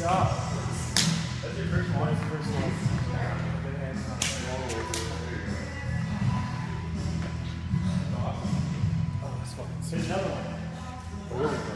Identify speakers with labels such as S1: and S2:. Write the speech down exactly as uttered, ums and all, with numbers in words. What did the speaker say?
S1: job. That's your first one. That's your first one. Oh, that's fucking sick. Another one.